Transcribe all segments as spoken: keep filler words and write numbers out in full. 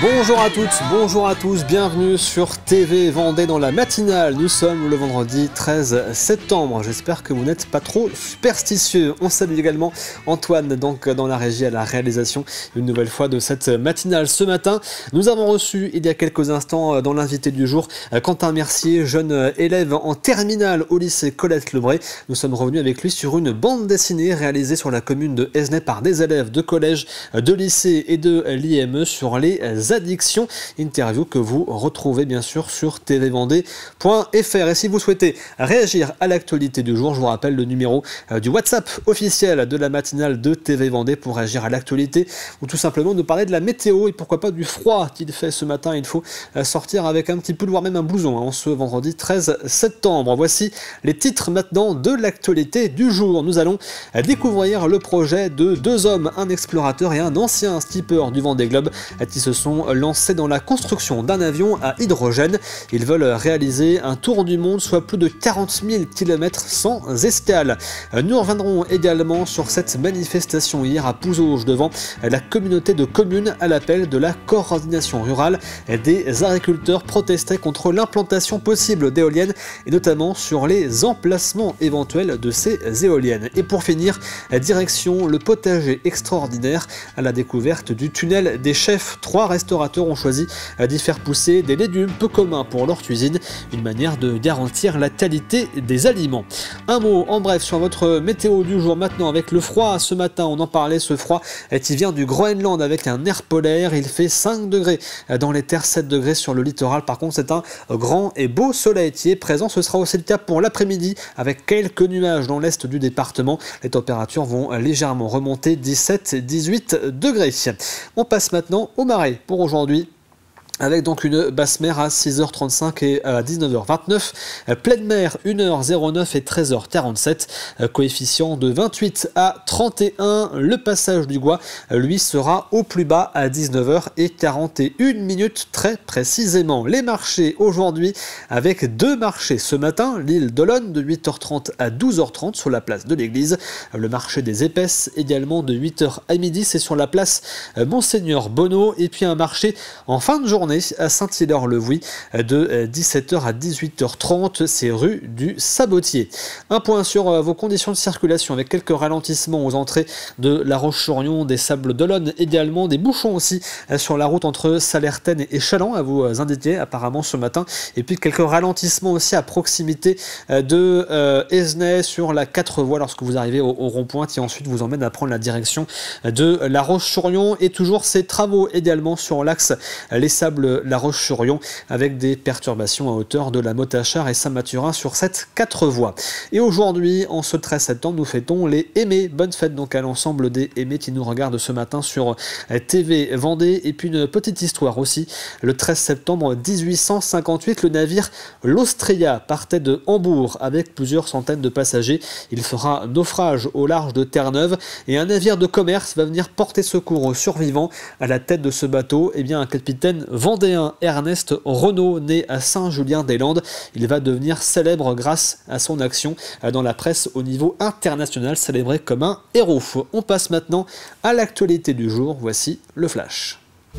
Bonjour à toutes, bonjour à tous, bienvenue sur T V Vendée dans la matinale. Nous sommes le vendredi treize septembre. J'espère que vous n'êtes pas trop superstitieux. On salue également Antoine, donc dans la régie à la réalisation, une nouvelle fois de cette matinale. Ce matin, nous avons reçu il y a quelques instants dans l'invité du jour Quentin Mercier, jeune élève en terminale au lycée Colette-Lebré. Nous sommes revenus avec lui sur une bande dessinée réalisée sur la commune de Esnay par des élèves de collège, de lycée et de l'I M E sur les addictions. Interview que vous retrouvez bien sûr sur t v vendée point f r. Et si vous souhaitez réagir à l'actualité du jour, je vous rappelle le numéro du WhatsApp officiel de la matinale de T V Vendée pour réagir à l'actualité ou tout simplement nous parler de la météo et pourquoi pas du froid qu'il fait ce matin. Il faut sortir avec un petit pull, voire même un blouson en ce vendredi treize septembre. Voici les titres maintenant de l'actualité du jour. Nous allons découvrir le projet de deux hommes, un explorateur et un ancien skipper du Vendée Globe qui se sont lancés dans la construction d'un avion à hydrogène. Ils veulent réaliser un tour du monde, soit plus de quarante mille kilomètres sans escale. Nous reviendrons également sur cette manifestation hier à Pouzauges devant la communauté de communes à l'appel de la coordination rurale. Des agriculteurs protestaient contre l'implantation possible d'éoliennes et notamment sur les emplacements éventuels de ces éoliennes. Et pour finir, direction le potager extraordinaire à la découverte du tunnel des chefs. Trois restaurateurs ont choisi d'y faire pousser des légumes peu communs pour leur cuisine, une manière de garantir la qualité des aliments. Un mot en bref sur votre météo du jour maintenant avec le froid. Ce matin, on en parlait, ce froid qui vient du Groenland avec un air polaire. Il fait cinq degrés dans les terres, sept degrés sur le littoral. Par contre, c'est un grand et beau soleil qui est présent. Ce sera aussi le cas pour l'après-midi avec quelques nuages dans l'est du département. Les températures vont légèrement remonter, dix-sept à dix-huit degrés. On passe maintenant au marais pour aujourd'hui, avec donc une basse mer à six heures trente-cinq et à dix-neuf heures vingt-neuf, pleine mer une heure zéro neuf et treize heures quarante-sept, coefficient de vingt-huit à trente et un. Le passage du Gois, lui, sera au plus bas à dix-neuf heures quarante et une minutes très précisément. Les marchés aujourd'hui, avec deux marchés ce matin, l'île d'Olonne de huit heures trente à douze heures trente sur la place de l'église, le marché des épaisses également de huit heures à midi, c'est sur la place Monseigneur Bonneau, et puis un marché en fin de journée à Saint-Hilaire-le-Vouy de dix-sept heures à dix-huit heures trente, c'est rue du Sabotier. Un point sur vos conditions de circulation avec quelques ralentissements aux entrées de La Roche-sur-Yon, des Sables d'Olonne également, des bouchons aussi sur la route entre Sallertaine et Chaland à vous indiquer apparemment ce matin, et puis quelques ralentissements aussi à proximité de euh, Esnay sur la quatre voies lorsque vous arrivez au, au rond-point qui ensuite vous emmène à prendre la direction de La Roche-sur-Yon, et toujours ces travaux également sur l'axe Les Sables La Roche-sur-Yon avec des perturbations à hauteur de la Motte-à-Char et Saint-Mathurin sur cette quatre voies. Et aujourd'hui, en ce treize septembre, nous fêtons les Aimés. Bonne fête donc à l'ensemble des Aimés qui nous regardent ce matin sur T V Vendée. Et puis une petite histoire aussi. Le treize septembre dix-huit cent cinquante-huit, le navire l'Austria partait de Hambourg avec plusieurs centaines de passagers. Il fera naufrage au large de Terre-Neuve et un navire de commerce va venir porter secours aux survivants. À la tête de ce bateau, eh bien, un capitaine vendéen, Ernest Renaud, né à Saint-Julien-des-Landes. Il va devenir célèbre grâce à son action dans la presse au niveau international, célébré comme un héros. On passe maintenant à l'actualité du jour. Voici le flash.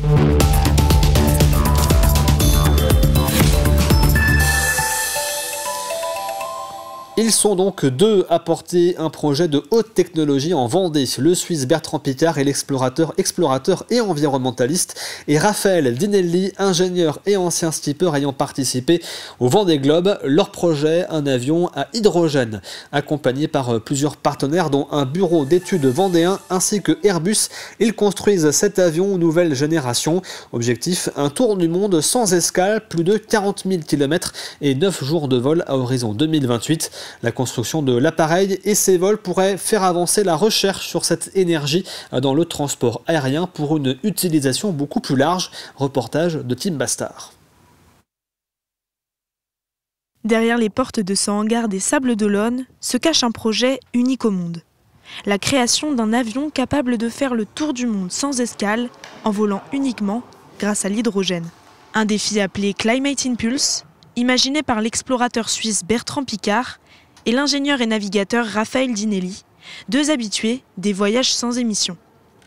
Ils sont donc deux à porter un projet de haute technologie en Vendée. Le Suisse Bertrand Piccard est l'explorateur, explorateur et environnementaliste, et Raphaël Dinelli, ingénieur et ancien skipper ayant participé au Vendée Globe. Leur projet, un avion à hydrogène, accompagné par plusieurs partenaires dont un bureau d'études vendéen ainsi que Airbus. Ils construisent cet avion nouvelle génération. Objectif, un tour du monde sans escale, plus de quarante mille kilomètres et neuf jours de vol à horizon deux mille vingt-huit. La construction de l'appareil et ses vols pourraient faire avancer la recherche sur cette énergie dans le transport aérien pour une utilisation beaucoup plus large. Reportage de Tim Bastard. Derrière les portes de ce hangar des Sables d'Olonne se cache un projet unique au monde. La création d'un avion capable de faire le tour du monde sans escale en volant uniquement grâce à l'hydrogène. Un défi appelé Climate Impulse, imaginé par l'explorateur suisse Bertrand Piccard et l'ingénieur et navigateur Raphaël Dinelli, deux habitués des voyages sans émissions.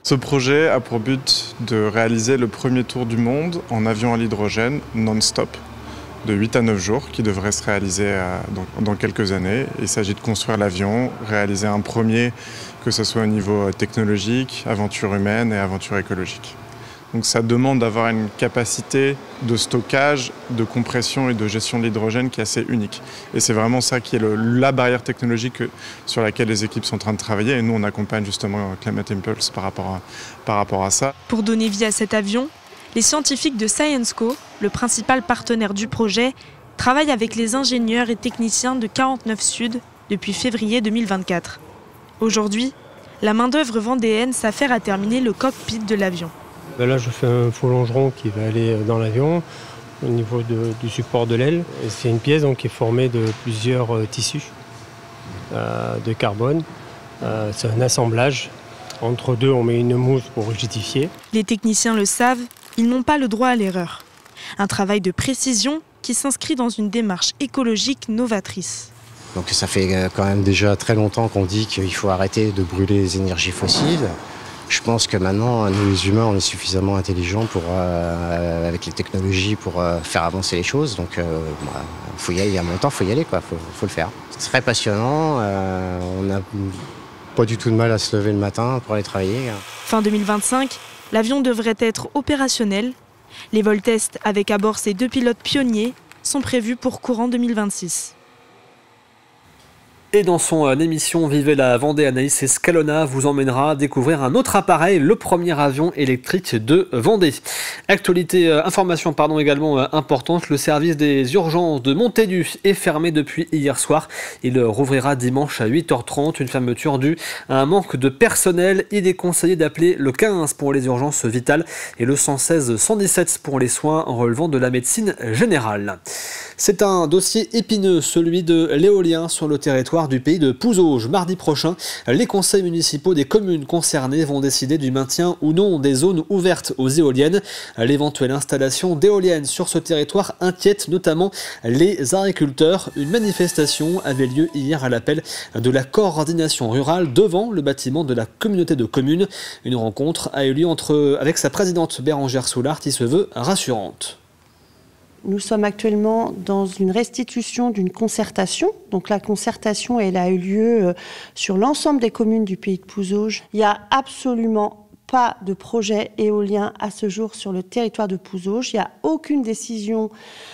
Ce projet a pour but de réaliser le premier tour du monde en avion à l'hydrogène non-stop de huit à neuf jours qui devrait se réaliser dans, dans quelques années. Il s'agit de construire l'avion, réaliser un premier, que ce soit au niveau technologique, aventure humaine et aventure écologique. Donc ça demande d'avoir une capacité de stockage, de compression et de gestion de l'hydrogène qui est assez unique. Et c'est vraiment ça qui est le, la barrière technologique sur laquelle les équipes sont en train de travailler. Et nous, on accompagne justement Climate Impulse par rapport à, par rapport à ça. Pour donner vie à cet avion, les scientifiques de ScienceCo, le principal partenaire du projet, travaillent avec les ingénieurs et techniciens de quarante-neuf Sud depuis février deux mille vingt-quatre. Aujourd'hui, la main-d'œuvre vendéenne s'affaire à terminer le cockpit de l'avion. Là, je fais un faux longeron qui va aller dans l'avion au niveau de, du support de l'aile. C'est une pièce donc, qui est formée de plusieurs euh, tissus euh, de carbone. Euh, c'est un assemblage. Entre deux, on met une mousse pour rigidifier. Les techniciens le savent, ils n'ont pas le droit à l'erreur. Un travail de précision qui s'inscrit dans une démarche écologique novatrice. Donc ça fait quand même déjà très longtemps qu'on dit qu'il faut arrêter de brûler les énergies fossiles. Je pense que maintenant, nous les humains, on est suffisamment intelligents pour, euh, avec les technologies pour euh, faire avancer les choses. Donc, euh, bah, faut y aller, il y a un temps, il faut y aller, quoi. Faut, faut le faire. C'est très passionnant. Euh, on n'a pas du tout de mal à se lever le matin pour aller travailler. Fin deux mille vingt-cinq, l'avion devrait être opérationnel. Les vols tests avec à bord ces deux pilotes pionniers sont prévus pour courant deux mille vingt-six. Et dans son émission Vivez la Vendée, Anaïs Escalona vous emmènera découvrir un autre appareil, le premier avion électrique de Vendée. Actualité, euh, information pardon, également euh, importante, le service des urgences de Montaigu est fermé depuis hier soir. Il rouvrira dimanche à huit heures trente, une fermeture due à un manque de personnel. Il est conseillé d'appeler le quinze pour les urgences vitales et le cent seize cent dix-sept pour les soins relevant de la médecine générale. C'est un dossier épineux, celui de l'éolien sur le territoire du pays de Pouzauges. Mardi prochain, les conseils municipaux des communes concernées vont décider du maintien ou non des zones ouvertes aux éoliennes. L'éventuelle installation d'éoliennes sur ce territoire inquiète notamment les agriculteurs. Une manifestation avait lieu hier à l'appel de la coordination rurale devant le bâtiment de la communauté de communes. Une rencontre a eu lieu entre, avec sa présidente Bérangère Soulard qui se veut rassurante. Nous sommes actuellement dans une restitution d'une concertation. Donc la concertation, elle a eu lieu sur l'ensemble des communes du pays de Pouzauges. Il n'y a absolument pas de projet éolien à ce jour sur le territoire de Pouzauges. Il n'y a aucune décision,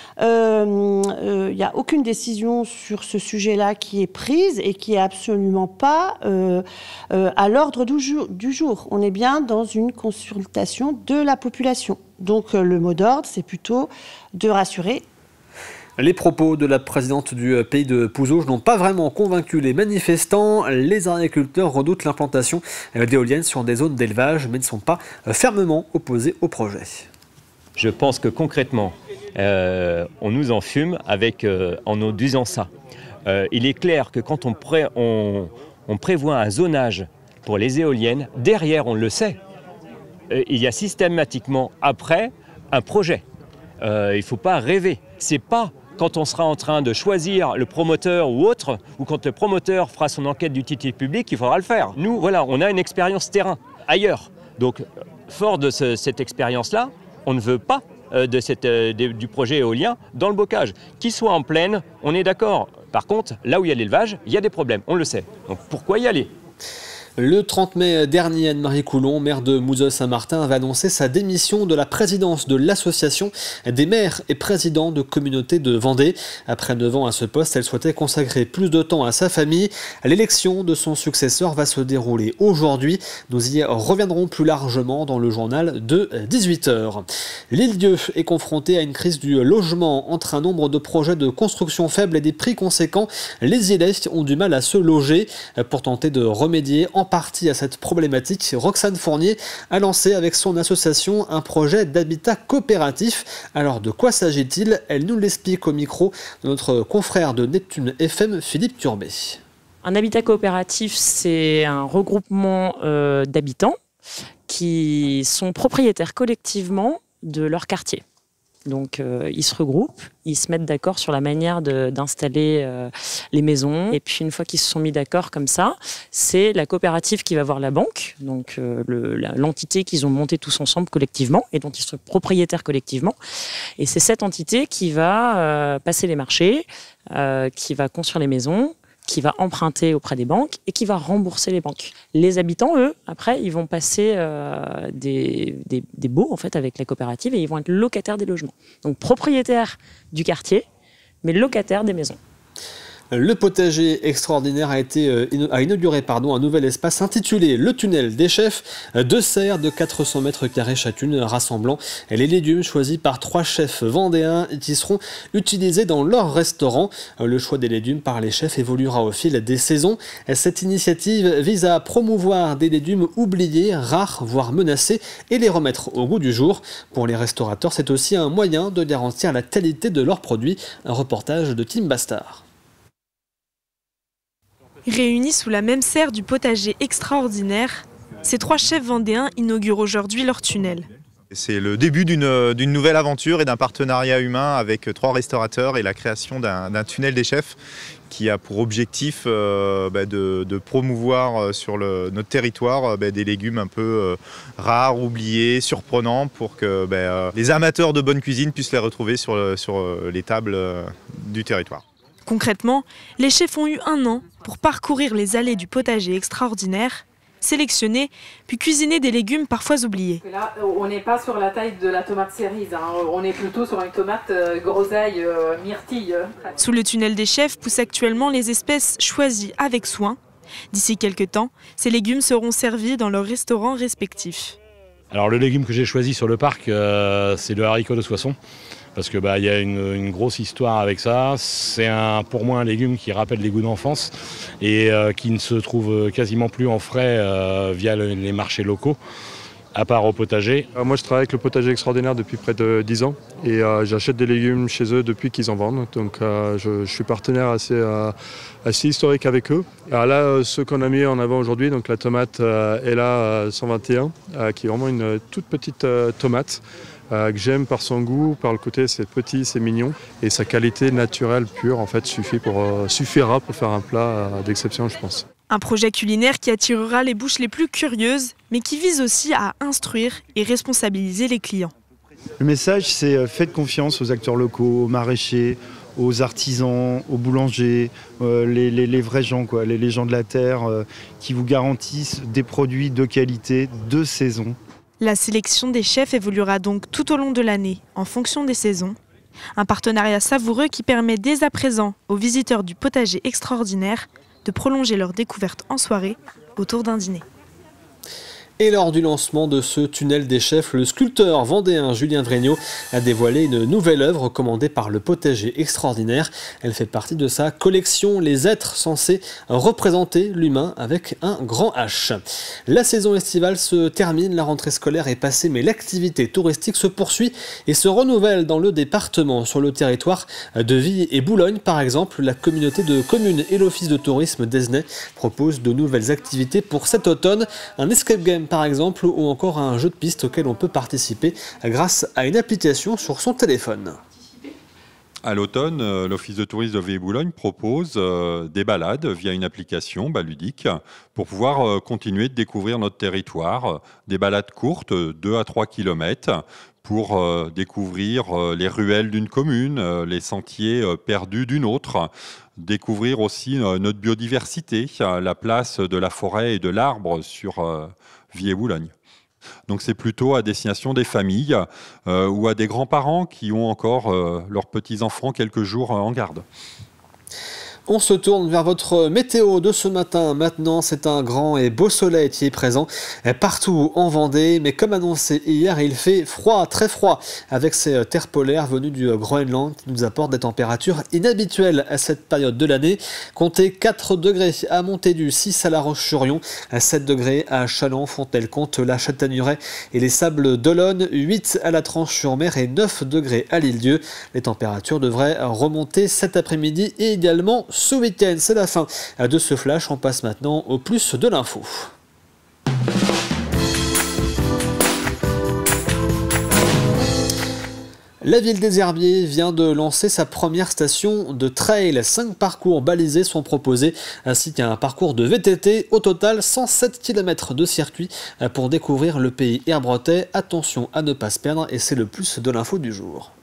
euh, euh, il n'y a aucune décision sur ce sujet-là qui est prise et qui n'est absolument pas euh, euh, à l'ordre du jour, du jour. On est bien dans une consultation de la population. Donc le mot d'ordre, c'est plutôt de rassurer. Les propos de la présidente du pays de Pouzauges n'ont pas vraiment convaincu les manifestants. Les agriculteurs redoutent l'implantation d'éoliennes sur des zones d'élevage, mais ne sont pas fermement opposés au projet. Je pense que concrètement, euh, on nous enfume avec, euh, en nous disant ça. Euh, il est clair que quand on, pré on, on prévoit un zonage pour les éoliennes, derrière, on le sait, il y a systématiquement après un projet. Euh, il ne faut pas rêver. C'est pas quand on sera en train de choisir le promoteur ou autre, ou quand le promoteur fera son enquête d'utilité publique, qu'il faudra le faire. Nous, voilà, on a une expérience terrain ailleurs. Donc, fort de ce, cette expérience-là, on ne veut pas euh, de cette, euh, de, du projet éolien dans le bocage. Qu'il soit en plaine, on est d'accord. Par contre, là où il y a l'élevage, il y a des problèmes, on le sait. Donc pourquoi y aller ? Le trente mai dernier, Anne-Marie Coulon, maire de Mouzeuil-Saint-Martin, avait annoncé sa démission de la présidence de l'association des maires et présidents de communautés de Vendée. Après neuf ans à ce poste, elle souhaitait consacrer plus de temps à sa famille. L'élection de son successeur va se dérouler aujourd'hui. Nous y reviendrons plus largement dans le journal de dix-huit heures. L'Île-Dieu est confrontée à une crise du logement. Entre un nombre de projets de construction faibles et des prix conséquents, les Îlets ont du mal à se loger. Pour tenter de remédier en En partie à cette problématique, Roxane Fournier a lancé avec son association un projet d'habitat coopératif. Alors de quoi s'agit-il? Elle nous l'explique au micro de notre confrère de Neptune F M, Philippe Turbet. Un habitat coopératif, c'est un regroupement euh, d'habitants qui sont propriétaires collectivement de leur quartier. Donc euh, ils se regroupent, ils se mettent d'accord sur la manière d'installer euh, les maisons. Et puis une fois qu'ils se sont mis d'accord comme ça, c'est la coopérative qui va voir la banque, donc euh, l'entité qu'ils ont montée tous ensemble collectivement et dont ils sont propriétaires collectivement. Et c'est cette entité qui va euh, passer les marchés, euh, qui va construire les maisons, qui va emprunter auprès des banques et qui va rembourser les banques. Les habitants, eux, après, ils vont passer euh, des, des, des baux en fait, avec la coopérative et ils vont être locataires des logements. Donc propriétaires du quartier, mais locataires des maisons. Le potager extraordinaire a été euh, a inauguré pardon, un nouvel espace intitulé Le Tunnel des Chefs. Deux serres de quatre cents mètres carrés chacune rassemblant les légumes choisis par trois chefs vendéens qui seront utilisés dans leur restaurant. Le choix des légumes par les chefs évoluera au fil des saisons. Cette initiative vise à promouvoir des légumes oubliés, rares, voire menacés et les remettre au goût du jour. Pour les restaurateurs, c'est aussi un moyen de garantir la qualité de leurs produits. Un reportage de Tim Bastard. Réunis sous la même serre du potager extraordinaire, ces trois chefs vendéens inaugurent aujourd'hui leur tunnel. C'est le début d'une d'une nouvelle aventure et d'un partenariat humain avec trois restaurateurs et la création d'un tunnel des chefs qui a pour objectif euh, bah de, de promouvoir sur le, notre territoire bah des légumes un peu euh, rares, oubliés, surprenants pour que bah, euh, les amateurs de bonne cuisine puissent les retrouver sur, le, sur les tables euh, du territoire. Concrètement, les chefs ont eu un an pour parcourir les allées du potager extraordinaire, sélectionner, puis cuisiner des légumes parfois oubliés. Là, on n'est pas sur la taille de la tomate cerise, hein. On est plutôt sur une tomate euh, groseille, euh, myrtille. Sous le tunnel des chefs poussent actuellement les espèces choisies avec soin. D'ici quelques temps, ces légumes seront servis dans leurs restaurants respectifs. Alors le légume que j'ai choisi sur le parc, euh, c'est le haricot de Soissons. Parce que bah, y a une, une grosse histoire avec ça. C'est pour moi un légume qui rappelle les goûts d'enfance et euh, qui ne se trouve quasiment plus en frais euh, via le, les marchés locaux, à part au potager. Euh, moi je travaille avec le potager extraordinaire depuis près de dix ans et euh, j'achète des légumes chez eux depuis qu'ils en vendent. Donc euh, je, je suis partenaire assez, euh, assez historique avec eux. Alors là, euh, ce qu'on a mis en avant aujourd'hui, donc la tomate euh, Ella cent vingt et un, euh, qui est vraiment une toute petite euh, tomate. Euh, que j'aime par son goût, par le côté c'est petit, c'est mignon et sa qualité naturelle pure en fait suffit pour, euh, suffira pour faire un plat euh, d'exception je pense. Un projet culinaire qui attirera les bouches les plus curieuses mais qui vise aussi à instruire et responsabiliser les clients. Le message c'est euh, faites confiance aux acteurs locaux, aux maraîchers, aux artisans, aux boulangers, euh, les, les, les vrais gens, quoi, les, les gens de la terre euh, qui vous garantissent des produits de qualité, de saison. La sélection des chefs évoluera donc tout au long de l'année, en fonction des saisons. Un partenariat savoureux qui permet dès à présent aux visiteurs du potager extraordinaire de prolonger leur découverte en soirée autour d'un dîner. Et lors du lancement de ce tunnel des chefs, le sculpteur vendéen Julien Vregnaud a dévoilé une nouvelle œuvre commandée par le potager extraordinaire. Elle fait partie de sa collection Les êtres censés représenter l'humain avec un grand H. La saison estivale se termine, la rentrée scolaire est passée, mais l'activité touristique se poursuit et se renouvelle dans le département. Sur le territoire de Ville et Boulogne, par exemple, la communauté de communes et l'office de tourisme d'Esnay proposent de nouvelles activités pour cet automne. Un escape game par exemple, ou encore un jeu de piste auquel on peut participer grâce à une application sur son téléphone. À l'automne, l'Office de tourisme de Ville-et-Boulogne propose euh, des balades via une application bah, ludique pour pouvoir euh, continuer de découvrir notre territoire. Des balades courtes, deux à trois kilomètres, pour euh, découvrir euh, les ruelles d'une commune, euh, les sentiers euh, perdus d'une autre. Découvrir aussi euh, notre biodiversité, euh, la place de la forêt et de l'arbre sur euh, Ville-et-Boulogne. Donc c'est plutôt à destination des familles euh, ou à des grands-parents qui ont encore euh, leurs petits-enfants quelques jours euh, en garde. On se tourne vers votre météo de ce matin. Maintenant, c'est un grand et beau soleil qui est présent partout en Vendée. Mais comme annoncé hier, il fait froid, très froid, avec ces terres polaires venues du Groenland qui nous apportent des températures inhabituelles à cette période de l'année. Comptez quatre degrés à Montaigu, six à La Roche-sur-Yon, sept degrés à Châlons, Fontenay-le-Comte, la Châtaigneraie et les Sables d'Olonne, huit à la Tranche-sur-Mer et neuf degrés à l'Île-Dieu. Les températures devraient remonter cet après-midi et également ce week-end. C'est la fin de ce flash. On passe maintenant au plus de l'info. La ville des Herbiers vient de lancer sa première station de trail. Cinq parcours balisés sont proposés, ainsi qu'un parcours de V T T. Au total, cent sept kilomètres de circuit pour découvrir le pays herbretais. Attention à ne pas se perdre, et c'est le plus de l'info du jour.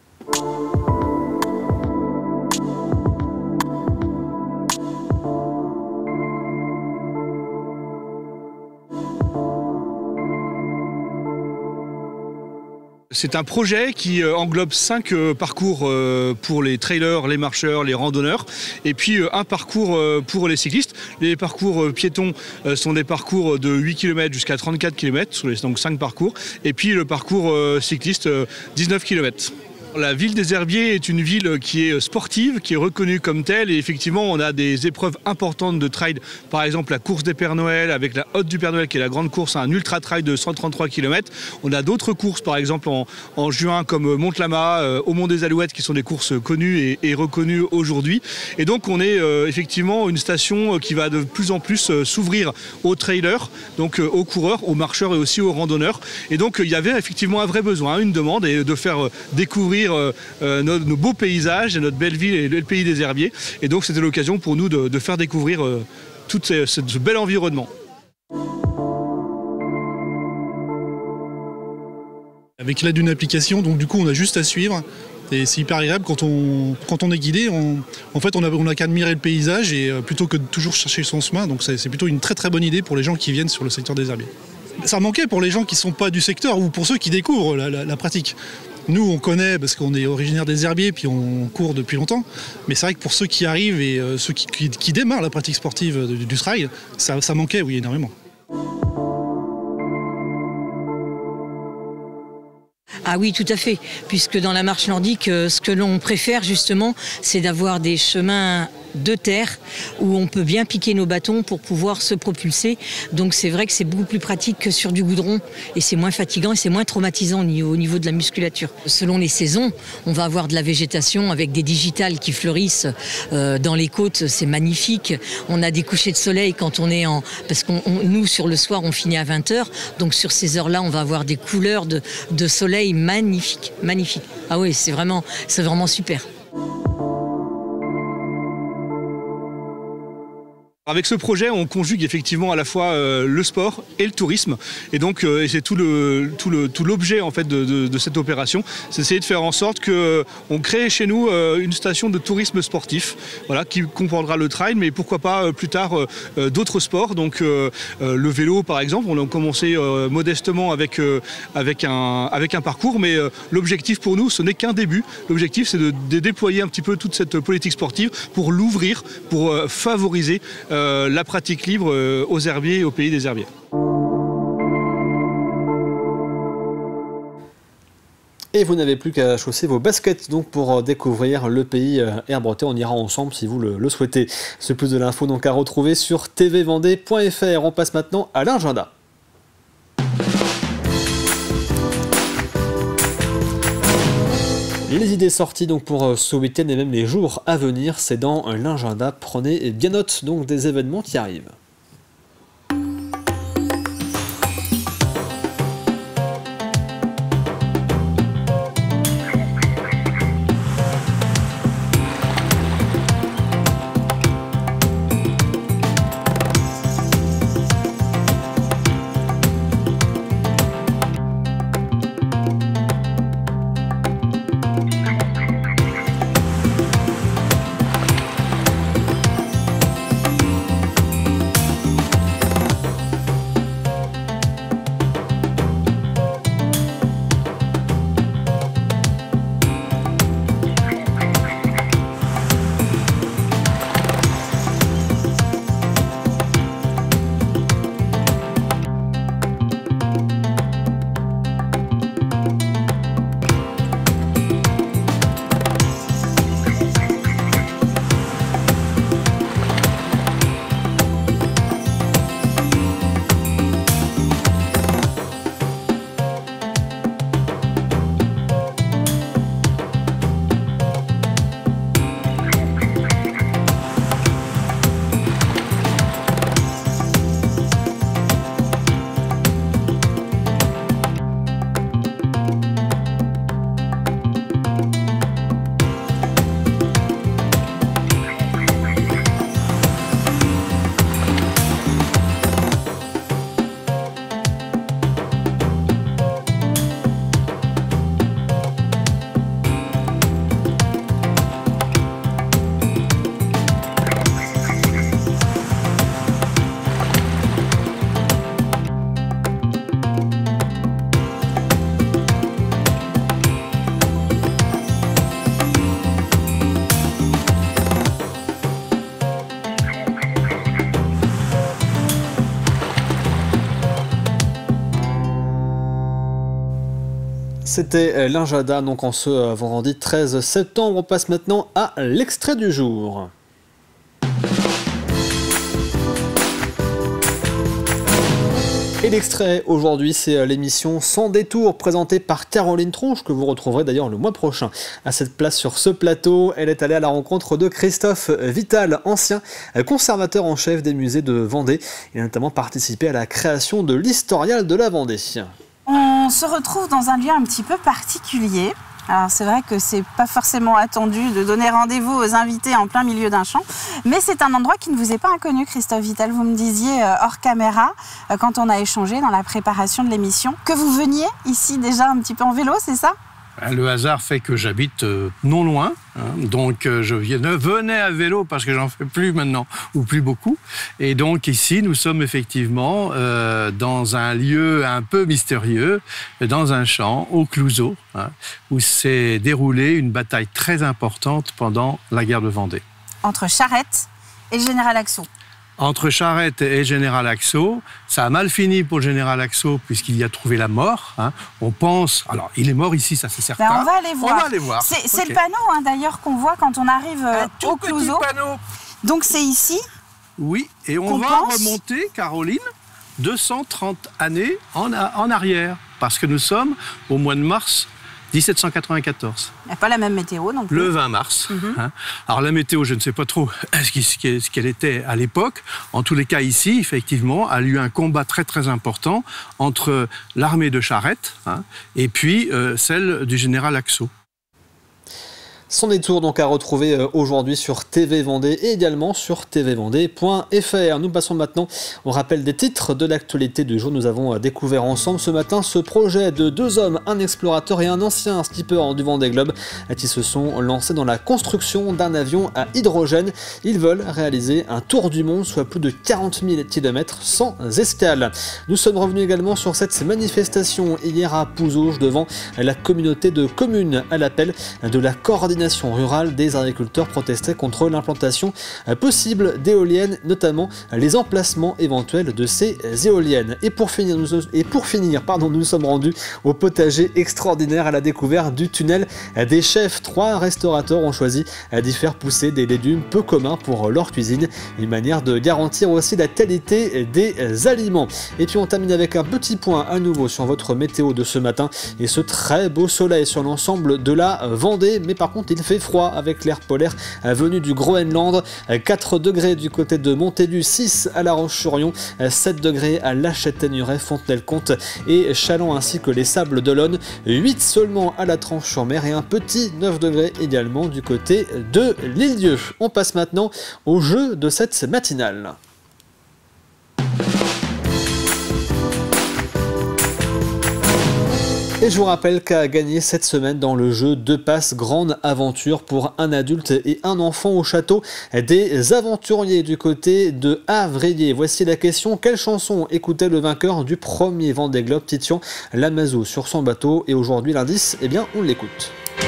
C'est un projet qui englobe cinq parcours pour les trailers, les marcheurs, les randonneurs, et puis un parcours pour les cyclistes. Les parcours piétons sont des parcours de huit kilomètres jusqu'à trente-quatre kilomètres, sur les donc cinq parcours, et puis le parcours cycliste dix-neuf kilomètres. La ville des Herbiers est une ville qui est sportive, qui est reconnue comme telle, et effectivement on a des épreuves importantes de trail, par exemple la course des Pères Noël avec la Haute du Père Noël qui est la grande course, un ultra trail de cent trente-trois kilomètres. On a d'autres courses par exemple en, en juin comme Mont-Lama, euh, au Mont des Alouettes, qui sont des courses connues et, et reconnues aujourd'hui. Et donc on est euh, effectivement une station qui va de plus en plus euh, s'ouvrir aux trailers, donc euh, aux coureurs, aux marcheurs et aussi aux randonneurs. Et donc il y avait effectivement un vrai besoin, une demande, et de faire euh, découvrir Euh, euh, nos, nos beaux paysages et notre belle ville et le pays des Herbiers. Et donc c'était l'occasion pour nous de, de faire découvrir euh, tout ces, ce, ce bel environnement. Avec l'aide d'une application, donc du coup on a juste à suivre. Et c'est hyper agréable quand on, quand on est guidé. On, en fait, on n'a on a qu'à admirer le paysage, et euh, plutôt que de toujours chercher son chemin. Donc c'est plutôt une très très bonne idée pour les gens qui viennent sur le secteur des Herbiers. Ça manquait pour les gens qui ne sont pas du secteur, ou pour ceux qui découvrent la, la, la pratique. Nous, on connaît parce qu'on est originaire des Herbiers, puis on court depuis longtemps. Mais c'est vrai que pour ceux qui arrivent et euh, ceux qui, qui, qui démarrent la pratique sportive du, du trail, ça, ça manquait, oui, énormément. Ah oui, tout à fait, puisque dans la marche nordique, ce que l'on préfère justement, c'est d'avoir des chemins de terre où on peut bien piquer nos bâtons pour pouvoir se propulser. Donc c'est vrai que c'est beaucoup plus pratique que sur du goudron, et c'est moins fatigant et c'est moins traumatisant au niveau, au niveau de la musculature. Selon les saisons, on va avoir de la végétation avec des digitales qui fleurissent euh, dans les côtes, c'est magnifique. On a des couchers de soleil quand on est en... Parce que nous, sur le soir, on finit à vingt heures, donc sur ces heures-là, on va avoir des couleurs de, de soleil magnifiques, magnifiques. Ah oui, c'est vraiment, c'est vraiment super. Avec ce projet, on conjugue effectivement à la fois euh, le sport et le tourisme, et donc euh, et c'est tout le tout le tout l'objet en fait de, de, de cette opération, c'est essayer de faire en sorte que euh, on crée chez nous euh, une station de tourisme sportif, voilà, qui comprendra le trail, mais pourquoi pas euh, plus tard euh, euh, d'autres sports, donc euh, euh, le vélo par exemple. On a commencé euh, modestement avec euh, avec un avec un parcours, mais euh, l'objectif pour nous, ce n'est qu'un début. L'objectif, c'est de, de déployer un petit peu toute cette politique sportive pour l'ouvrir, pour euh, favoriser Euh, la pratique libre euh, aux Herbiers et au pays des Herbiers. Et vous n'avez plus qu'à chausser vos baskets donc pour découvrir le pays herbretais. On ira ensemble si vous le, le souhaitez. Ce plus de l'info donc à retrouver sur t v vendée point f r. On passe maintenant à l'agenda. Les idées sorties donc pour ce week-end et même les jours à venir, c'est dans l'agenda. Prenez bien note donc des événements qui arrivent. C'était l'Injada, donc en ce vendredi treize septembre. On passe maintenant à l'extrait du jour. Et l'extrait aujourd'hui, c'est l'émission Sans détour présentée par Caroline Tronche, que vous retrouverez d'ailleurs le mois prochain à cette place sur ce plateau. Elle est allée à la rencontre de Christophe Vital, ancien conservateur en chef des musées de Vendée. Il a notamment participé à la création de l'historial de la Vendée. On se retrouve dans un lieu un petit peu particulier. Alors c'est vrai que c'est pas forcément attendu de donner rendez-vous aux invités en plein milieu d'un champ, mais c'est un endroit qui ne vous est pas inconnu, Christophe Vital. Vous me disiez euh, hors caméra, euh, quand on a échangé dans la préparation de l'émission, que vous veniez ici déjà un petit peu en vélo, c'est ça ? Le hasard fait que j'habite euh, non loin, hein, donc euh, je venais à vélo parce que j'en fais plus maintenant, ou plus beaucoup. Et donc ici, nous sommes effectivement euh, dans un lieu un peu mystérieux, dans un champ, au Clouseau, hein, où s'est déroulée une bataille très importante pendant la guerre de Vendée. Entre Charette et le général Axo. Entre Charette et Général Axo, ça a mal fini pour le Général Axo puisqu'il y a trouvé la mort. Hein. On pense... Alors, il est mort ici, ça c'est certain. Ben, on va aller voir. On va aller voir. C'est okay. le panneau hein, d'ailleurs qu'on voit quand on arrive euh, au Clouseau. Panneau. Donc c'est ici. Oui, et on va pense... remonter, Caroline, deux cent trente années en, a, en arrière. Parce que nous sommes au mois de mars dix-sept cent quatre-vingt-quatorze. Il n'y a pas la même météo non plus. Le vingt mars. Mm-hmm. hein. Alors la météo, je ne sais pas trop ce qu'elle était à l'époque. En tous les cas, ici, effectivement, a eu un combat très très important entre l'armée de Charette hein, et puis euh, celle du général Axo. Son détour donc à retrouver aujourd'hui sur T V Vendée et également sur t v vendée point f r. Nous passons maintenant au rappel des titres de l'actualité du jour. Nous avons découvert ensemble ce matin ce projet de deux hommes, un explorateur et un ancien skipper du Vendée Globe qui se sont lancés dans la construction d'un avion à hydrogène. Ils veulent réaliser un tour du monde, soit plus de quarante mille kilomètres sans escale. Nous sommes revenus également sur cette manifestation hier à Pouzauges devant la communauté de communes à l'appel de la coordination rurale des agriculteurs protestaient contre l'implantation possible d'éoliennes, notamment les emplacements éventuels de ces éoliennes. Et pour finir, nous, et pour finir pardon, nous nous sommes rendus au potager extraordinaire à la découverte du tunnel des chefs. Trois restaurateurs ont choisi d'y faire pousser des légumes peu communs pour leur cuisine, une manière de garantir aussi la qualité des aliments. Et puis on termine avec un petit point à nouveau sur votre météo de ce matin et ce très beau soleil sur l'ensemble de la Vendée, mais par contre il fait froid avec l'air polaire venu du Groenland. quatre degrés du côté de Montaigu, six à La Roche-sur-Yon, sept degrés à La Châtaigneraie, Fontenay-le-Comte et Châlons ainsi que les Sables d'Olonne, huit seulement à La Tranche-sur-Mer et un petit neuf degrés également du côté de l'Île-Dieu. On passe maintenant au jeu de cette matinale. Et je vous rappelle qu'a gagné cette semaine dans le jeu Deux Passes Grande Aventure pour un adulte et un enfant au château des aventuriers du côté de Havrier. Voici la question: quelle chanson écoutait le vainqueur du premier Vendée Globe, Titien Lamazou, sur son bateau? Et aujourd'hui l'indice, eh bien on l'écoute.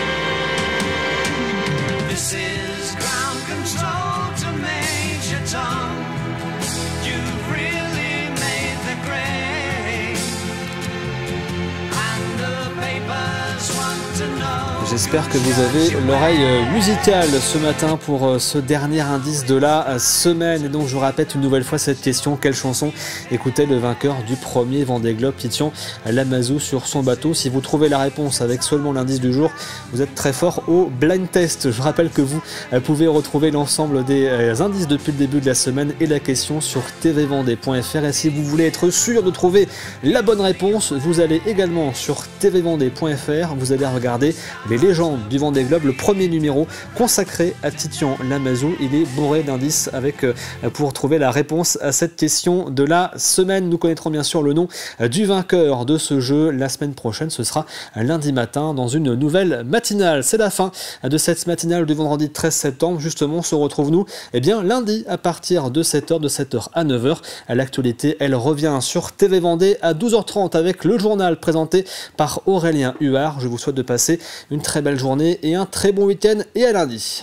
J'espère que vous avez l'oreille musicale ce matin pour ce dernier indice de la semaine. Et donc je vous répète une nouvelle fois cette question: quelle chanson écoutait le vainqueur du premier Vendée Globe, Titien Lamazou, sur son bateau? Si vous trouvez la réponse avec seulement l'indice du jour, vous êtes très fort au blind test. Je rappelle que vous pouvez retrouver l'ensemble des indices depuis le début de la semaine et la question sur t v vendée point f r. Et si vous voulez être sûr de trouver la bonne réponse, vous allez également sur t v vendée point f r, vous allez regarder les légendes du Vendée Globe, le premier numéro consacré à Titien Lamazou. Il est bourré d'indices avec euh, pour trouver la réponse à cette question de la semaine. Nous connaîtrons bien sûr le nom euh, du vainqueur de ce jeu la semaine prochaine. Ce sera lundi matin dans une nouvelle matinale. C'est la fin de cette matinale du vendredi treize septembre. Justement, on se retrouve nous eh bien lundi à partir de sept heures, de sept heures à neuf heures. L'actualité, elle revient sur T V Vendée à douze heures trente avec le journal présenté par Aurélien Huard. Je vous souhaite de passer une très belle journée et un très bon week-end et à lundi.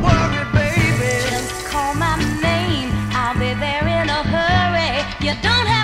Just call my name, I'll be there in a hurry. You don't have